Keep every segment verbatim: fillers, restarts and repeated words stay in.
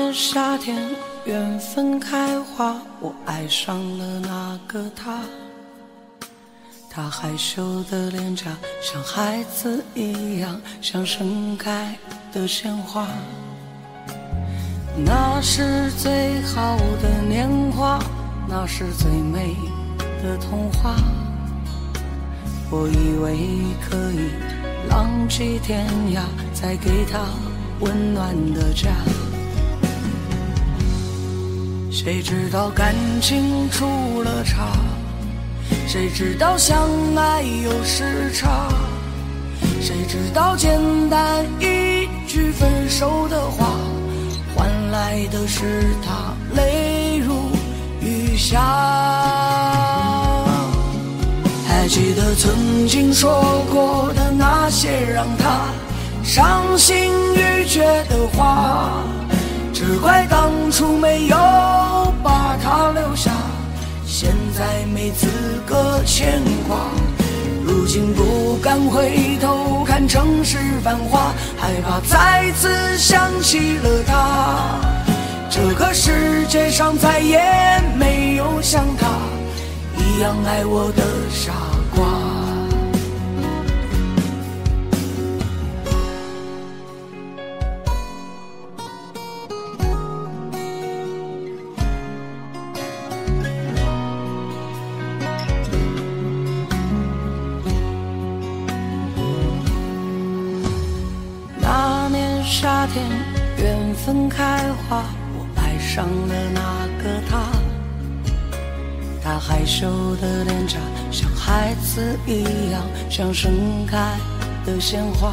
夏天，缘分开花，我爱上了那个他。他害羞的脸颊像孩子一样，像盛开的鲜花。那是最好的年华，那是最美的童话。我以为可以浪迹天涯，再给他温暖的家。谁知道感情出了岔，谁知道相爱有时差，谁知道简单一句分手的话，换来的是他泪如雨下。还记得曾经说过的那些让他伤心欲绝的话，只怪当初没有把他留下，现在没资格牵挂。如今不敢回头看城市繁华，害怕再次想起了他。这个世界上再也没有像他一样爱我的傻瓜。夏天，缘分开花，我爱上了那个他。他害羞的脸颊像孩子一样，像盛开的鲜花。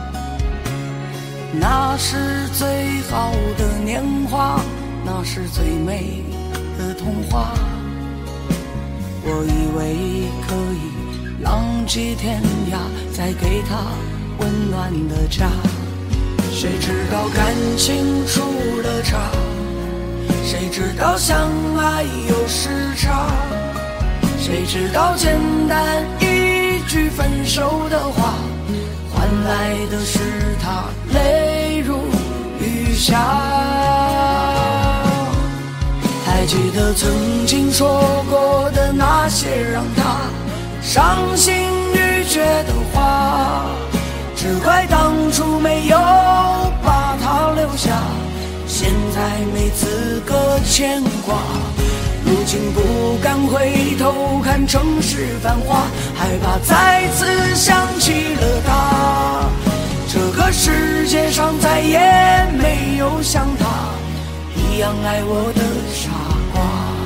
那是最好的年华，那是最美的童话。我以为可以浪迹天涯，再给他温暖的家。谁知道感情出了岔，谁知道相爱有时差，谁知道简单一句分手的话，换来的是他泪如雨下。还记得曾经说过的那些让他伤心欲绝的话，只怪当初没有把他留下，现在没资格牵挂。如今不敢回头看城市繁华，害怕再次想起了他。这个世界上再也没有像他一样爱我的傻瓜。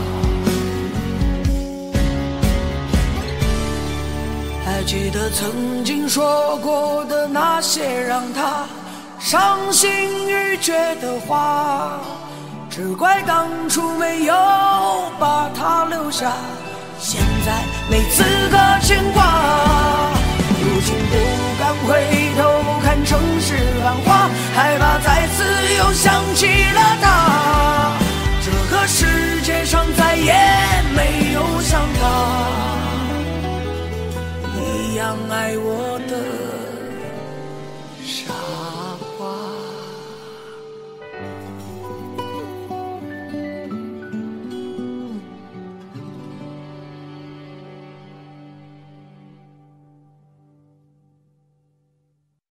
还记得曾经说过的那些让他伤心欲绝的话，只怪当初没有把他留下，现在没资格牵挂。如今不敢回头看城市繁华，害怕再次又想起了他。这个世界上再也没有像他一样爱我。